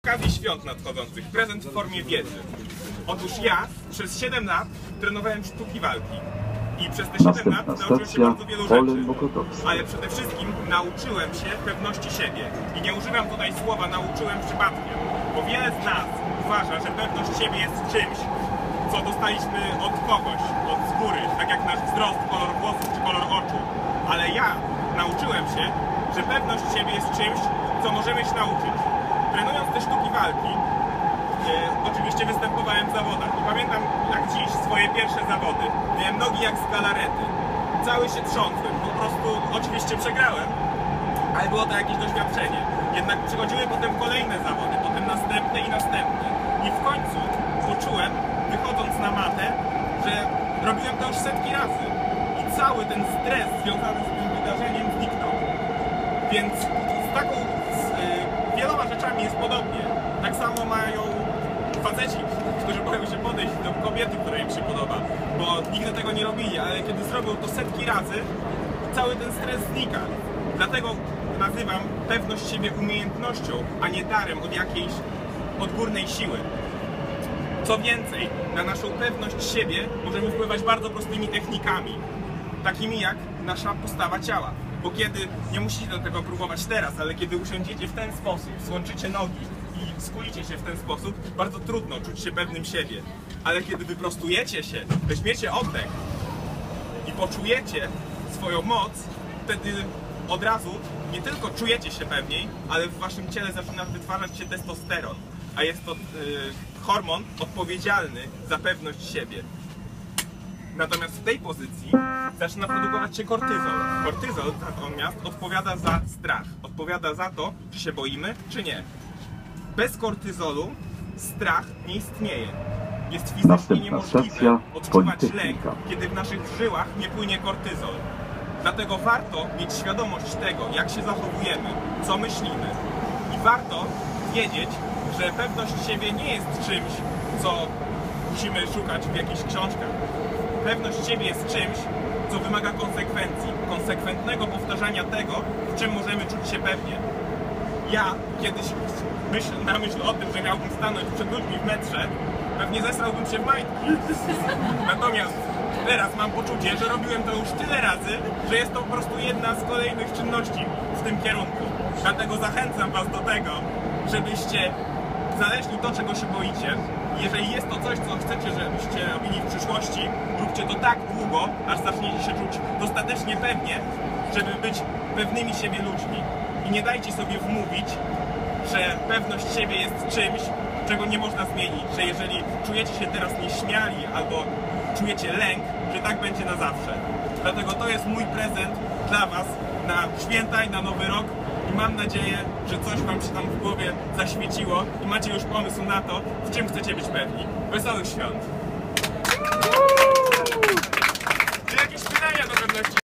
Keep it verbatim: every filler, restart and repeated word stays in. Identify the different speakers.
Speaker 1: okazji świąt nadchodzących prezent w formie wiedzy. Otóż ja przez siedem lat trenowałem sztuki walki. I przez te siedem lat nauczyłem się bardzo wielu rzeczy. Ale przede wszystkim nauczyłem się pewności siebie. I nie używam tutaj słowa nauczyłem przypadkiem. Bo wiele z nas uważa, że pewność siebie jest czymś, co dostaliśmy od kogoś, od z góry. Tak jak nasz wzrost, kolor włosów czy kolor oczu. Ale ja nauczyłem się, że pewność siebie jest czymś, co możemy się nauczyć. Trenując te sztuki walki, Yy, oczywiście występowałem w zawodach i pamiętam jak dziś swoje pierwsze zawody. Miałem nogi jak z galarety. Cały się trząsłem, po prostu oczywiście przegrałem, ale było to jakieś doświadczenie. Jednak przychodziły potem kolejne zawody, potem następne i następne. I w końcu poczułem, wychodząc na matę, że robiłem to już setki razy. I cały ten stres związany z tym wydarzeniem zniknął. Więc z taką, z yy, wieloma rzeczami jest podobnie. Tak samo mają faceci, którzy boją się podejść do kobiety, która im się podoba, bo nigdy tego nie robili, ale kiedy zrobią to setki razy, cały ten stres znika. Dlatego nazywam pewność siebie umiejętnością, a nie darem od jakiejś odgórnej siły. Co więcej, na naszą pewność siebie możemy wpływać bardzo prostymi technikami, takimi jak nasza postawa ciała. Bo kiedy, nie musicie do tego próbować teraz, ale kiedy usiądziecie w ten sposób, złączycie nogi i skulicie się w ten sposób, bardzo trudno czuć się pewnym siebie. Ale kiedy wyprostujecie się, weźmiecie oddech i poczujecie swoją moc, wtedy od razu nie tylko czujecie się pewniej, ale w waszym ciele zaczyna wytwarzać się testosteron, a jest to yy, hormon odpowiedzialny za pewność siebie. Natomiast w tej pozycji zaczyna produkować się kortyzol. Kortyzol natomiast odpowiada za strach. Odpowiada za to, czy się boimy, czy nie. Bez kortyzolu strach nie istnieje. Jest fizycznie niemożliwe odczuwać lęk, kiedy w naszych żyłach nie płynie kortyzol. Dlatego warto mieć świadomość tego, jak się zachowujemy, co myślimy. I warto wiedzieć, że pewność siebie nie jest czymś, co musimy szukać w jakichś książkach. Pewność siebie jest czymś, co wymaga konsekwencji, konsekwentnego powtarzania tego, w czym możemy czuć się pewnie. Ja kiedyś myśl, na myśl o tym, że miałbym stanąć przed ludźmi w metrze, pewnie zesrałbym się w majtki. Natomiast teraz mam poczucie, że robiłem to już tyle razy, że jest to po prostu jedna z kolejnych czynności w tym kierunku. Dlatego zachęcam was do tego, żebyście znaleźli to, czego się boicie. Jeżeli jest to coś, co chcecie, żebyście robili w przyszłości, róbcie to tak długo, aż zaczniecie się czuć dostatecznie pewnie, żeby być pewnymi siebie ludźmi. I nie dajcie sobie wmówić, że pewność siebie jest czymś, czego nie można zmienić, że jeżeli czujecie się teraz nieśmiali albo czujecie lęk, że tak będzie na zawsze. Dlatego to jest mój prezent dla was na święta i na Nowy Rok. I mam nadzieję, że coś wam się tam w głowie zaświeciło i macie już pomysł na to, w czym chcecie być pewni. Wesołych świąt! Czy jakieś pytania do pewności?